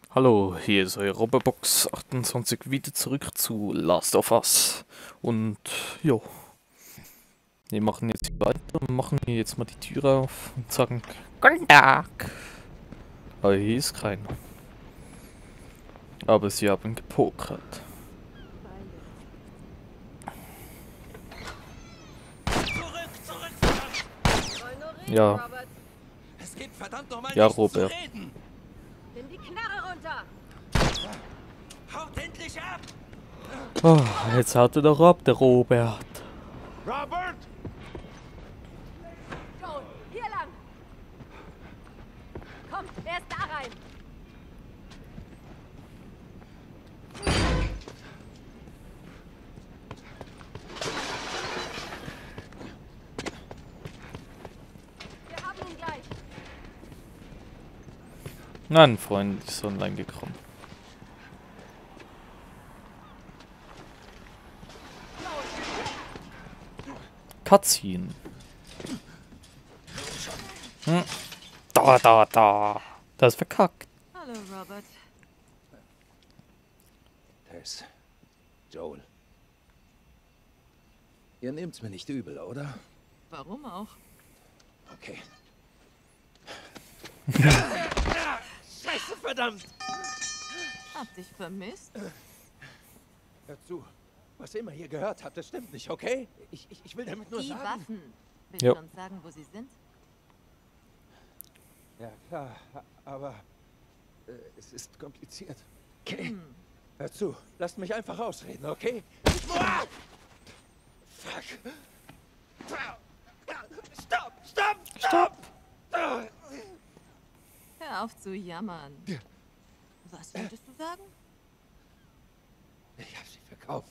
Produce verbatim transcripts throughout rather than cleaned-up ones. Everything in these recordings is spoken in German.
Hallo, hier ist euer Robobox achtundzwanzig wieder zurück zu Last of Us. Und jo, wir machen jetzt weiter und machen hier jetzt mal die Tür auf und sagen Guten Tag. Aber hier ist keiner. Aber sie haben gepokert. Zurück, zurück, verdammt! Ja, Es gibt verdammt nochmal ja, nichts Robert. zu reden! Nimm die Knarre runter! Haut endlich ab! Oh, jetzt haut er doch ab, der Robert. Robert! Joel, hier lang! Komm, erst da rein! Wir haben ihn gleich! Nein, Freund, ist online gekommen. Cutscene. Hm. Da, da, da. Das ist verkackt. Hallo, Robert. Tess. Joel. Ihr nehmt's mir nicht übel, oder? Warum auch? Okay. Scheiße, verdammt! Hab dich vermisst? Hört zu. Was ihr immer hier gehört habt, das stimmt nicht, okay? Ich, ich, ich will damit nur Die sagen... Waffen. Willst Jo. du uns sagen, wo sie sind? Ja, klar, aber... Äh, es ist kompliziert. Okay. Hm. Hört zu, lasst mich einfach ausreden, okay? Ah! Fuck. Stopp, stopp, stopp! Hör auf zu jammern. Was wolltest du sagen? Ich hab sie verkauft.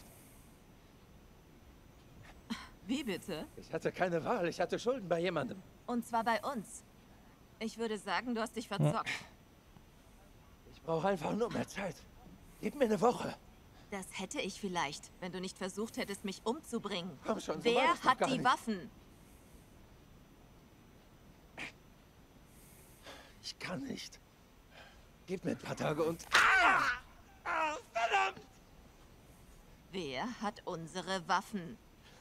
Wie bitte? Ich hatte keine Wahl, ich hatte Schulden bei jemandem. Und zwar bei uns. Ich würde sagen, du hast dich verzockt. Ich brauche einfach nur mehr Zeit. Gib mir eine Woche. Das hätte ich vielleicht, wenn du nicht versucht hättest, mich umzubringen. Komm schon, so war Wer das doch hat gar die nicht. Waffen? Ich kann nicht. Gib mir ein paar Tage und... Ah! Ah, verdammt! Wer hat unsere Waffen?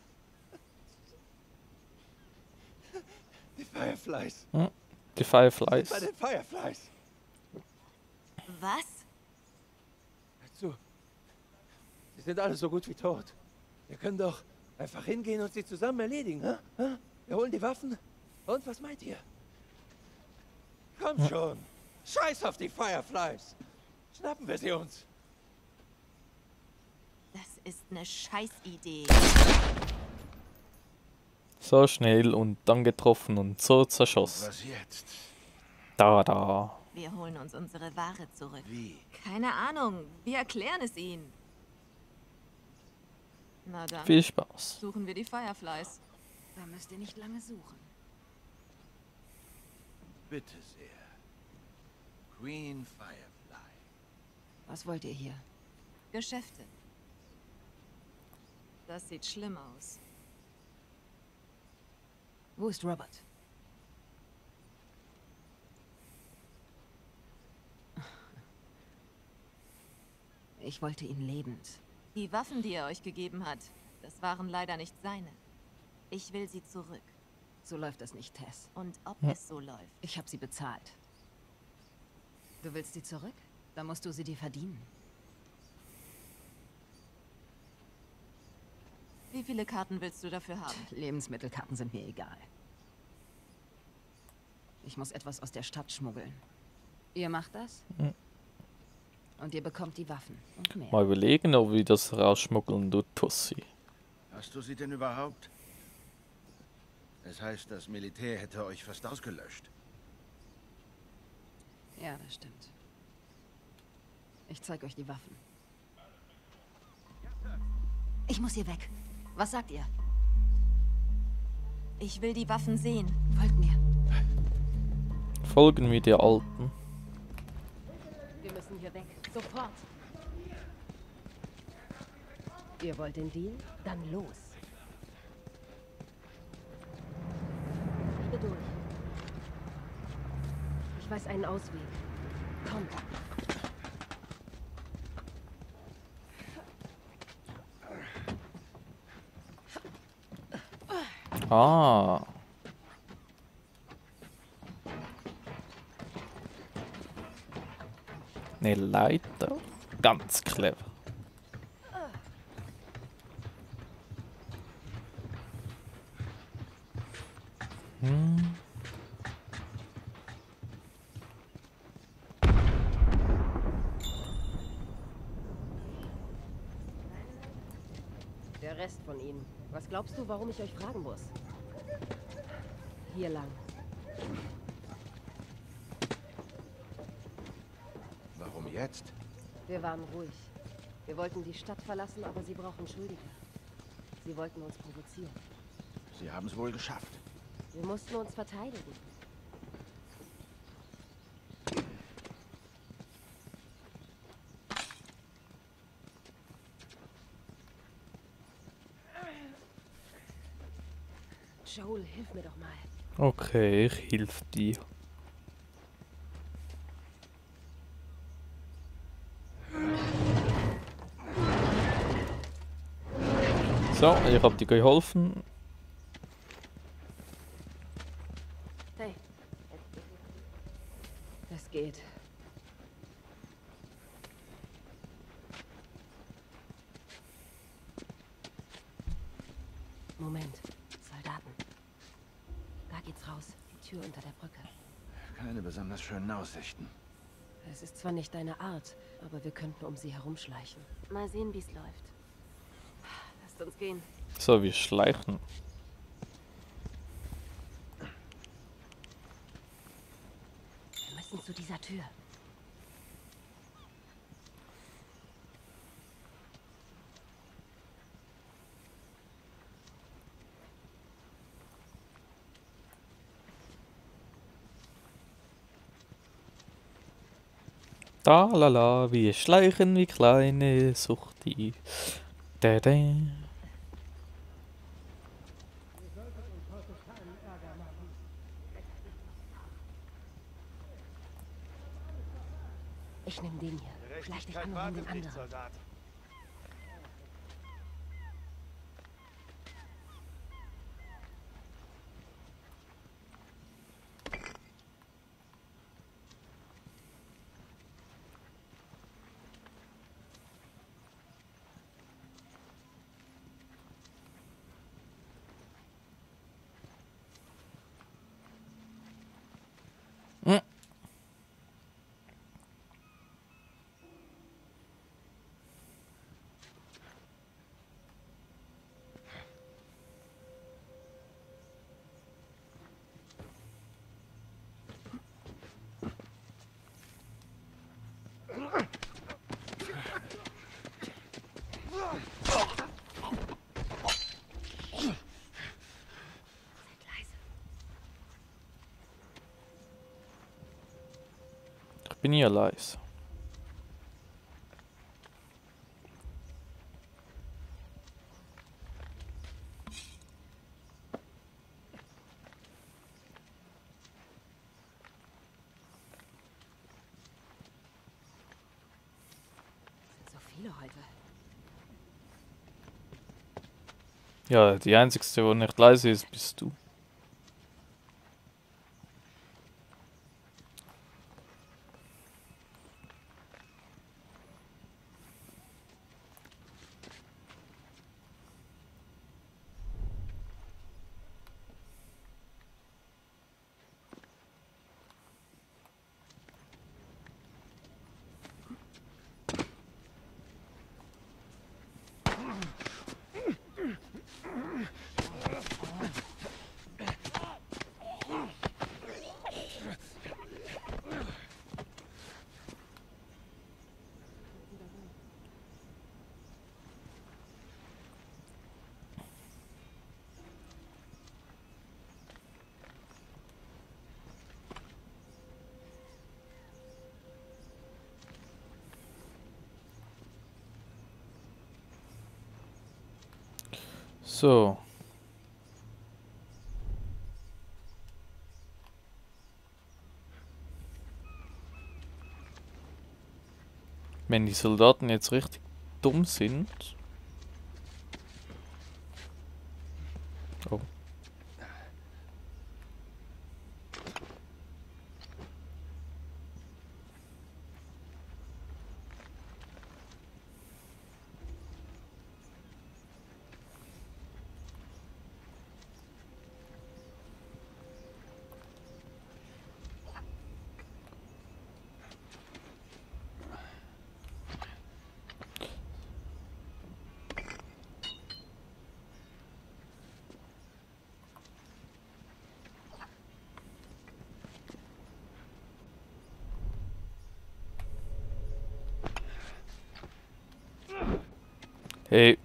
Die Fireflies. Hm. Die Fireflies. Bei den Fireflies. Was? Hör zu. Sie sind alle so gut wie tot. Wir können doch einfach hingehen und sie zusammen erledigen, hä? Hä? Wir holen die Waffen. Und was meint ihr? Komm schon. Scheiß auf die Fireflies. Schnappen wir sie uns. Das ist eine Scheißidee. So schnell und dann getroffen und so zerschossen. Was jetzt? Da, da. Wir holen uns unsere Ware zurück. Wie? Keine Ahnung. Wir erklären es ihnen. Na dann, Viel Spaß. suchen wir die Fireflies. Da müsst ihr nicht lange suchen. Bitte sehr. Queen Firefly. Was wollt ihr hier? Geschäfte. Das sieht schlimm aus. Wo ist Robert? Ich wollte ihn lebend. Die Waffen, die er euch gegeben hat, das waren leider nicht seine. Ich will sie zurück. So läuft das nicht, Tess. Und ob Ja. es so läuft. Ich habe sie bezahlt. Du willst sie zurück? Dann musst du sie dir verdienen. Wie viele Karten willst du dafür haben? Lebensmittelkarten sind mir egal. Ich muss etwas aus der Stadt schmuggeln. Ihr macht das? Mhm. Und ihr bekommt die Waffen und mehr. Mal überlegen, ob wir das rausschmuggeln, du Tussi. Hast du sie denn überhaupt? Es heißt, das Militär hätte euch fast ausgelöscht. Ja, das stimmt. Ich zeige euch die Waffen. Ich muss hier weg. Was sagt ihr? Ich will die Waffen sehen. Folgt mir. Folgen wir der Alten. Wir müssen hier weg. Sofort. Ihr wollt den Deal? Dann los. Geduld. Ich weiß einen Ausweg. Komm. Ah. Ne Leiter. Ganz clever. Hm. Der Rest von ihnen. Was glaubst du, warum ich euch fragen muss? Hier lang. Warum jetzt? Wir waren ruhig. Wir wollten die Stadt verlassen, aber sie brauchen Schuldige. Sie wollten uns provozieren. Sie haben es wohl geschafft. Wir mussten uns verteidigen. Joel, hilf mir doch mal. Okay, ich hilf dir. So, ich hab dir geholfen. Hey. Es geht. Moment. Soldaten. Da geht's raus. Die Tür unter der Brücke. Keine besonders schönen Aussichten. Es ist zwar nicht deine Art, aber wir könnten um sie herumschleichen. Mal sehen, wie es läuft. Lasst uns gehen. So, wir schleichen. Wir müssen zu dieser Tür. Da la la, wir schleichen wie kleine Suchti. Da, da. Ich nehme den hier. Vielleicht ich andere den anderen. Soldat. Hm. Ich bin hier leise. So viele heute. Ja, die einzigste, die nicht leise ist, bist du. So. Wenn die Soldaten jetzt richtig dumm sind. Oh. Hey.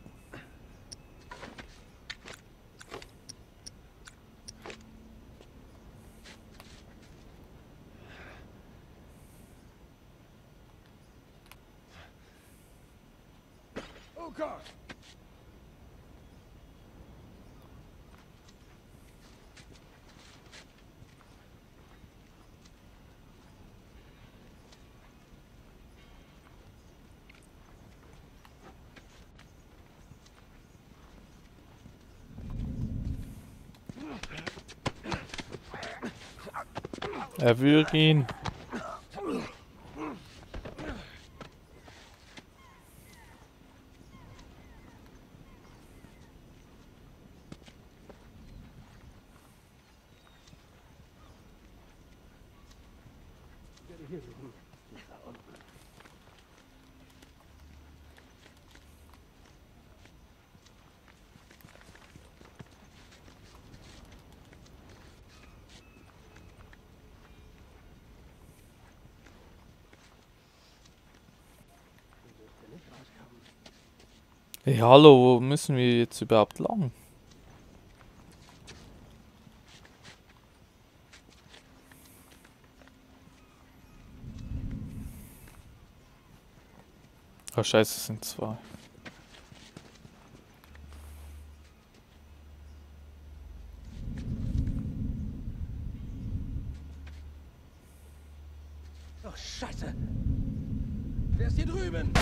Oh Gott! Erwürg ihn. Hey, hallo, wo müssen wir jetzt überhaupt lang? Oh scheiße, es sind zwei. Ach, Scheiße! Wer ist hier drüben?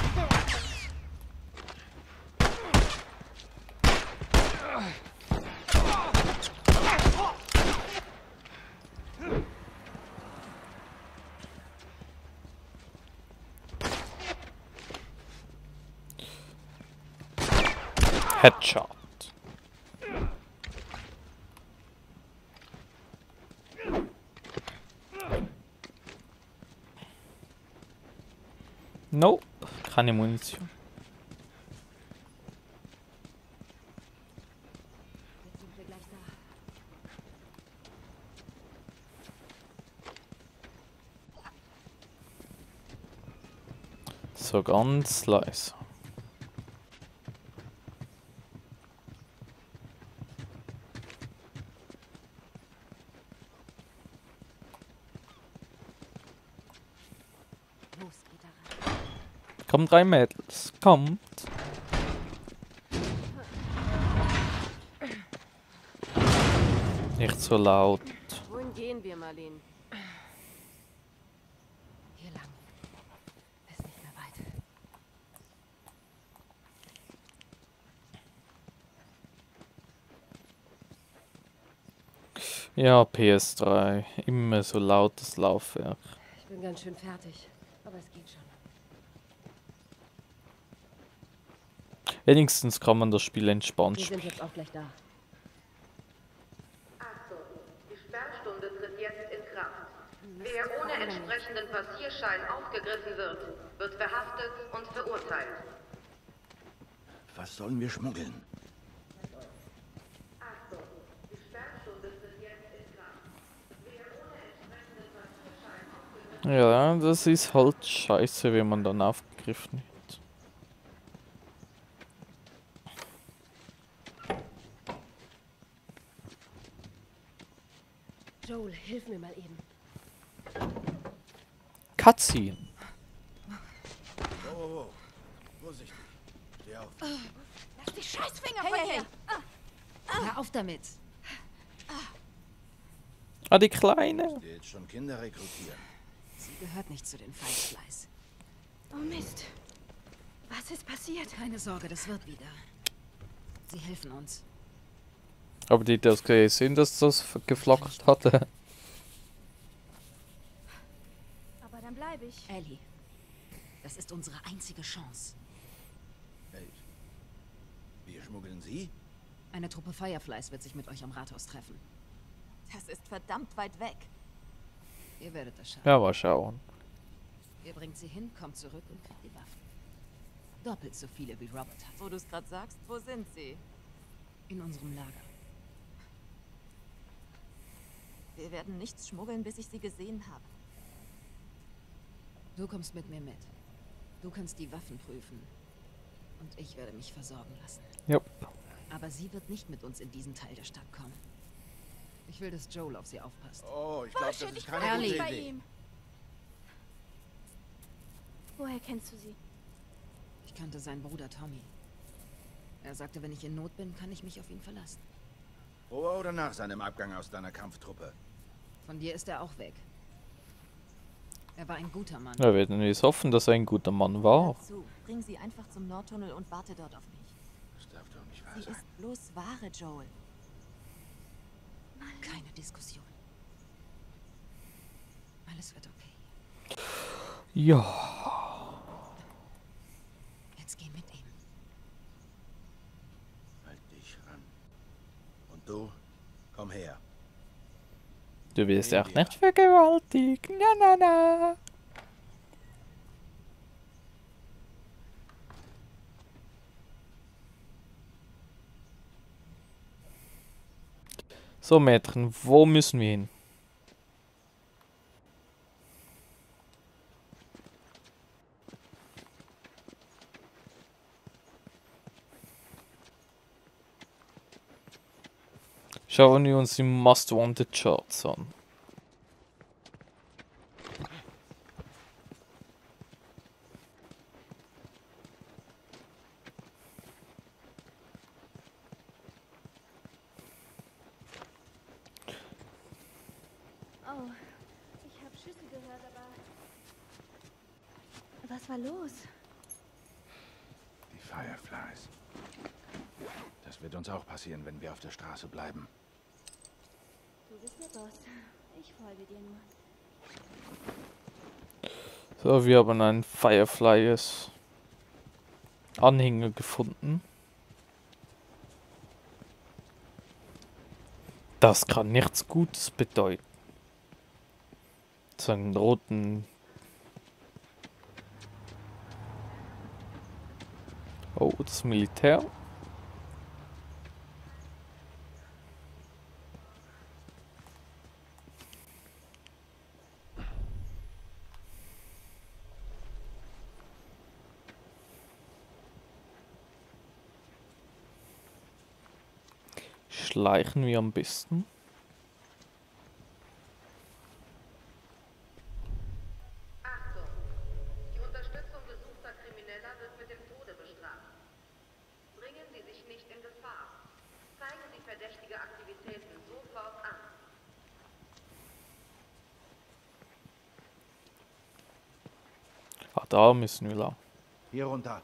Headshot. Nope, keine Munition. Jetzt sind wir gleich da. So ganz leise. Los, geht da rein. Kommt rein, Mädels. Kommt. Nicht so laut. Wohin gehen wir, Marlene? Hier lang. Ist nicht mehr weit. Ja, P S drei. Immer so lautes Laufwerk. Ich bin ganz schön fertig, aber es geht schon. Wenigstens kann man das Spiel entspannt Wir spielen. sind jetzt auch gleich da. Achtung, die Sperrstunde tritt jetzt in Kraft. Wer ohne entsprechenden Passierschein aufgegriffen wird, wird verhaftet und verurteilt. Was sollen wir schmuggeln? Achtung, die Sperrstunde tritt jetzt in Kraft. Wer ohne entsprechenden Passierschein aufgegriffen Ja, das ist halt scheiße, wenn man dann aufgegriffen wird. Joel, hilf mir mal eben. Cutscene. Oh, oh, oh. Vorsichtig. Steh auf. Lass die Scheißfinger Hey, von hey, hier! Hör auf damit! Ah, die Kleine. Die jetzt schon Kinder rekrutieren. Sie gehört nicht zu den Feinsfleiß. Oh Mist. Was ist passiert? Keine Sorge, das wird wieder. Sie helfen uns. Aber die das gesehen, dass das geflackt hatte. Aber dann bleibe ich. Ellie, das ist unsere einzige Chance. Hey. Wir schmuggeln sie? Eine Truppe Fireflies wird sich mit euch am Rathaus treffen. Das ist verdammt weit weg. Ihr werdet das schaffen. Ja, mal schauen. Ihr bringt sie hin, kommt zurück und kriegt die Waffen. Doppelt so viele wie Robert hat. Wo du es gerade sagst, wo sind sie? In unserem Lager. Wir werden nichts schmuggeln, bis ich sie gesehen habe. Du kommst mit mir mit. Du kannst die Waffen prüfen. Und ich werde mich versorgen lassen. Ja. Aber sie wird nicht mit uns in diesen Teil der Stadt kommen. Ich will, dass Joel auf sie aufpasst. Oh, ich glaube, das ist keine Ehrlich. gute Bei Idee. ihm. Woher kennst du sie? Ich kannte seinen Bruder Tommy. Er sagte, wenn ich in Not bin, kann ich mich auf ihn verlassen. Vor oder nach seinem Abgang aus deiner Kampftruppe? Von dir ist er auch weg. Er war ein guter Mann. Wir werden jetzt hoffen, dass er ein guter Mann war. Hör zu, bring sie einfach zum Nordtunnel und warte dort auf mich. Das darf doch nicht wahr Sie sein. ist bloß wahre, Joel. Keine Diskussion. Alles wird okay. Ja. Jetzt geh mit ihm. Halt dich ran. Und du? Komm her. Du wirst Gehen auch wir. nicht vergewaltigt. Na, na, na. So, Mädchen, wo müssen wir hin? Schauen wir uns die Most Wanted Charts an. Oh, ich habe Schüsse gehört, aber... Was war los? Die Fireflies. Das wird uns auch passieren, wenn wir auf der Straße bleiben. Du bist der Boss. Ich folge dir nur. So, wir haben einen Fireflies Anhänger gefunden. Das kann nichts Gutes bedeuten. So einen roten... Oh, das Militär. Schleichen wir am besten. Achtung! Die Unterstützung gesuchter Krimineller wird mit dem Tode bestraft. Bringen Sie sich nicht in Gefahr. Zeigen Sie verdächtige Aktivitäten sofort an. Ah, da müssen wir lang. Hier runter.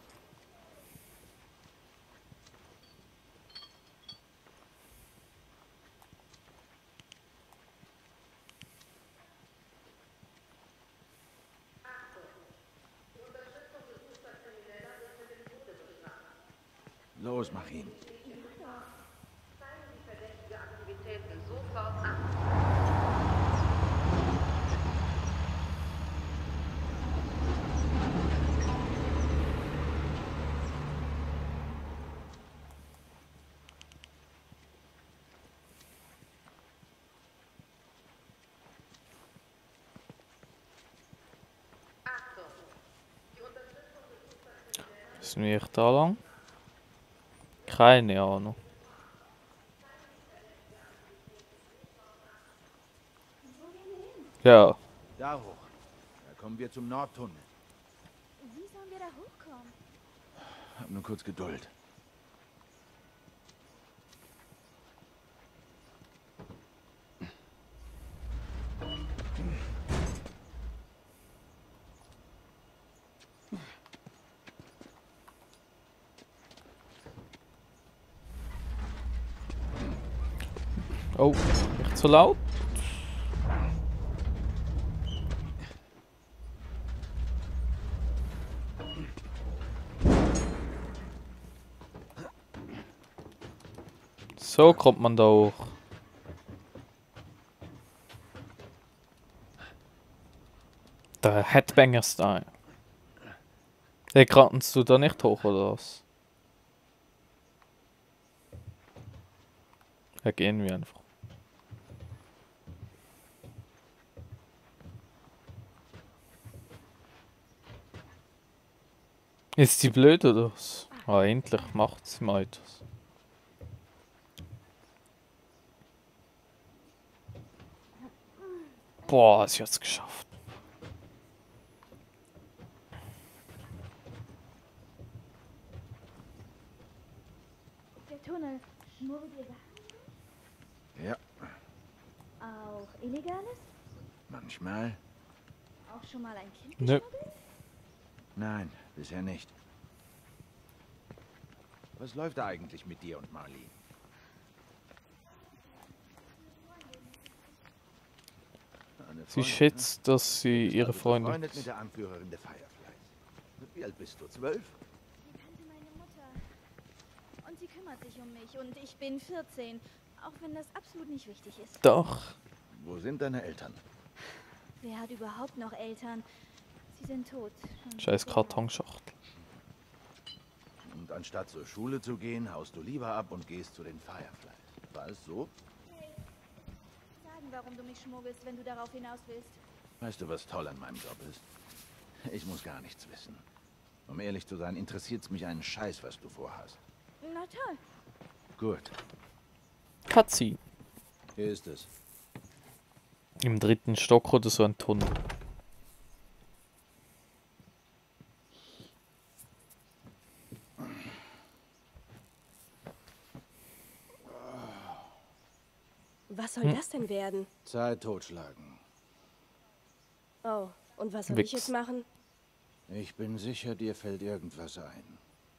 Los, mach ihn. Zeigen Sie verdächtige Aktivitäten sofort an. Achtung! Die Unterstützung gesuchter Krimineller Müssen wir da lang? Keine Ahnung. Ja, Da hoch. Da kommen wir zum Nordtunnel. Wie sollen wir da hochkommen? Hab nur kurz Geduld. oh, nicht so laut. So kommt man da hoch. Der Headbanger-Style. Hey, kannst du da nicht hoch oder was? Ja, gehen wir einfach. Ist die blöd oder was? Ach, Ah, endlich macht sie mal etwas. Boah, sie hat es geschafft. Der Tunnel. Schmuggelt ihr Sachen? Ja, Auch Illegales? manchmal. Auch schon mal ein Kind Nö. geschmuggelt? Nein, bisher nicht. Was läuft da eigentlich mit dir und Marlene? Eine Sie Freundin, schätzt, dass sie ne? ihre Also Freundin befreundet mit ist. der Anführerin der Fireflies. Wie alt bist du? Zwölf? Sie kannte meine Mutter. Und sie kümmert sich um mich. Und ich bin vierzehn. Auch wenn das absolut nicht wichtig ist. Doch. Wo sind deine Eltern? Wer hat überhaupt noch Eltern? Sie sind tot. Schon Scheiß sehr Kartonschachtel. Und anstatt zur Schule zu gehen, haust du lieber ab und gehst zu den Fireflies. War es so? lange. Sagen, warum du mich schmuggelst, wenn du darauf hinaus willst. Weißt du, was toll an meinem Job ist? Ich muss gar nichts wissen. Um ehrlich zu sein, interessiert es mich einen Scheiß, was du vorhast. Na toll. Gut, Cutscene. hier ist es. Im dritten Stock oder so ein Tunnel. Was soll das denn werden? Zeit totschlagen. Oh, und was soll Wix. ich jetzt machen? Ich bin sicher, dir fällt irgendwas ein.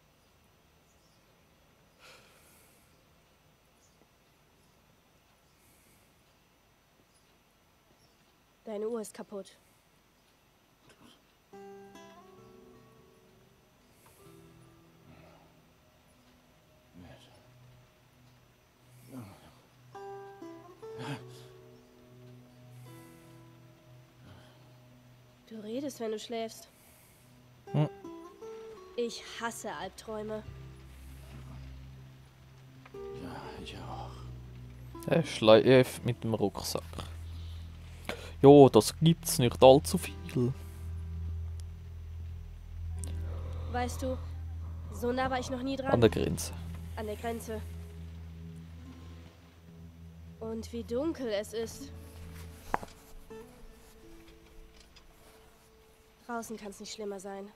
Deine Uhr ist kaputt. Du redest, wenn du schläfst. Hm. Ich hasse Albträume. Ja, ich auch. Er schleift mit dem Rucksack. Jo, das gibt's nicht allzu viel. Weißt du, so nah war ich noch nie dran. An der Grenze. An der Grenze. Und wie dunkel es ist. Draußen kann es nicht schlimmer sein.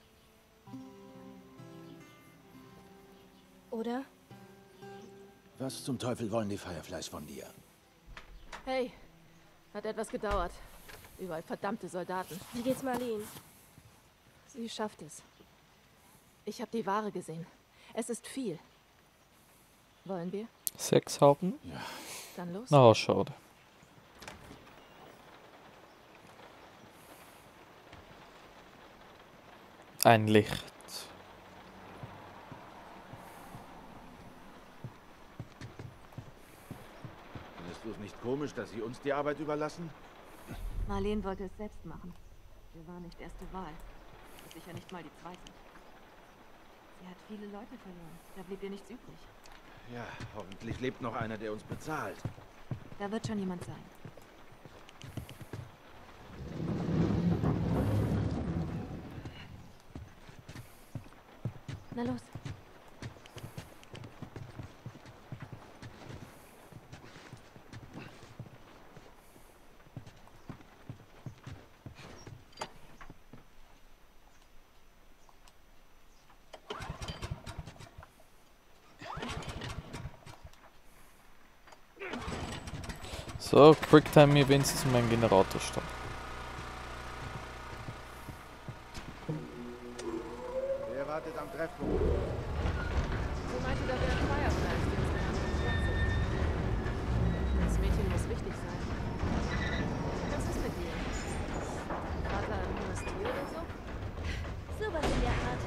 Oder? Was zum Teufel wollen die Fireflies von dir? Hey, hat etwas gedauert. Überall verdammte Soldaten. Wie geht's Marlene? Sie schafft es. Ich habe die Ware gesehen. Es ist viel. Wollen wir? Sex haben? Dann los. Na, schade. Ein Licht. Findest du es nicht komisch, dass sie uns die Arbeit überlassen? Marlene wollte es selbst machen. Wir waren nicht erste Wahl. Sicher nicht mal die zweite. Sie hat viele Leute verloren. Da blieb ihr nichts übrig. Ja, hoffentlich lebt noch einer, der uns bezahlt. Da wird schon jemand sein. Na los. So, Quicktime Events ist mein Generator starten. Wer wartet am Treffpunkt? Sie meinte, da wären Fireflies, die uns nach uns sind. Das Mädchen muss wichtig sein. Was ist mit dir? Vater ein hohes Tier oder so? Sowas in der Art.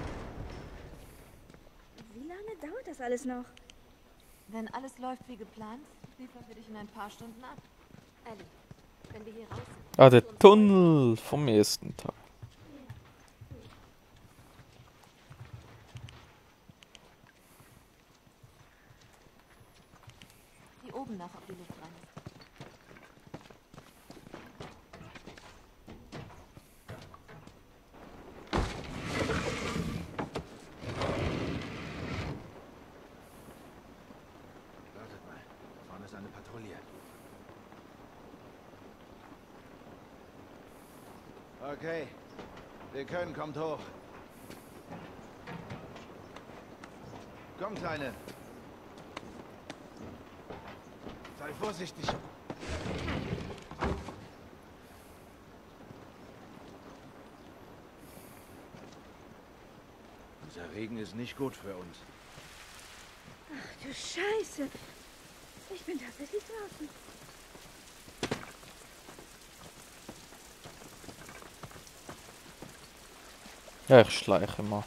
Wie lange dauert das alles noch? Wenn alles läuft wie geplant, liefern wir dich in ein paar Stunden ab. Ellie, wenn wir hier raus sind. Ah, der Tunnel vom ersten Tag. Die oben nach, ob die Luft rein ist. Okay. Wir können, kommt hoch. Komm, Kleine. Sei vorsichtig. Dieser Regen ist nicht gut für uns. Ach du Scheiße. Ich bin tatsächlich draußen. Ja, ich schleiche mal.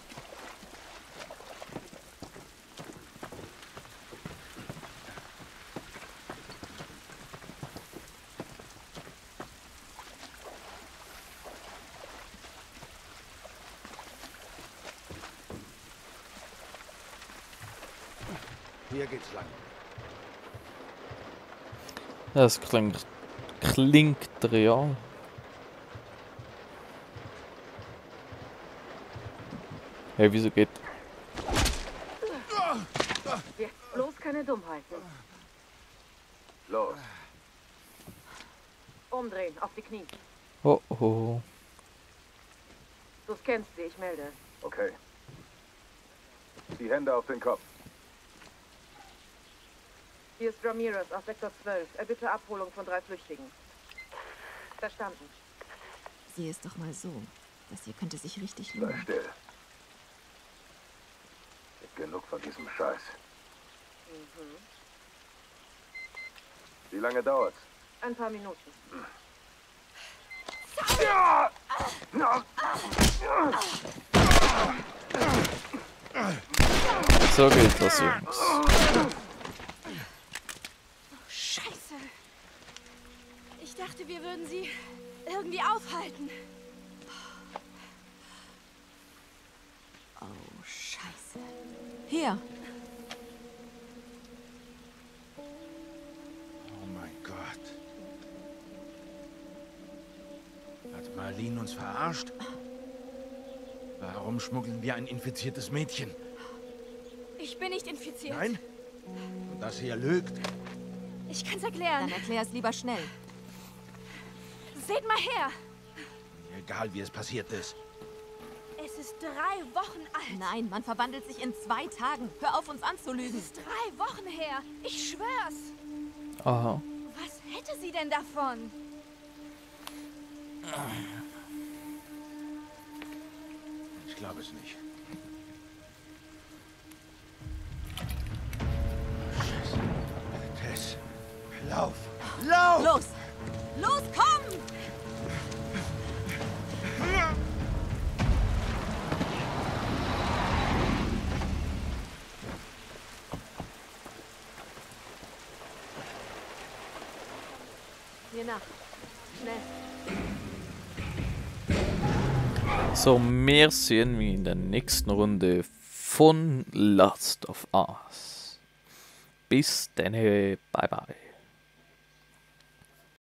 Hier geht's lang. Das klingt, klingt real. Hey, wieso geht? Jetzt bloß keine Dummheiten. Los. Umdrehen, auf die Knie. Oh oh. Du scannst sie, ich melde. Okay. Die Hände auf den Kopf. Hier ist Ramirez aus Sektor zwölf. Er bitte Abholung von drei Flüchtigen. Verstanden. Sieh es doch mal so. Das hier könnte sich richtig Sei lohnen. still. Gibt genug von diesem Scheiß. Mhm. Wie lange dauert's? Ein paar Minuten. So geht das, Jungs. Scheiße. Ich dachte, wir würden sie irgendwie aufhalten. Oh, Scheiße. Hier. Oh mein Gott. Hat Marlene uns verarscht? Warum schmuggeln wir ein infiziertes Mädchen? Ich bin nicht infiziert. Nein? Und das hier lügt? Ich kann's erklären. Dann erklär es lieber schnell. Seht mal her. Egal, wie es passiert ist. Es ist drei Wochen alt. Nein, man verwandelt sich in zwei Tagen. Hör auf, uns Es anzulügen. ist drei Wochen her. Ich schwör's. Aha. Was hätte sie denn davon? Ich glaube es nicht. Scheiße. Tess. Lauf! Lauf! Los! Los, komm! Hier nach. Schnell. So, mehr sehen wir in der nächsten Runde von Last of Us. Bis dann, bye bye.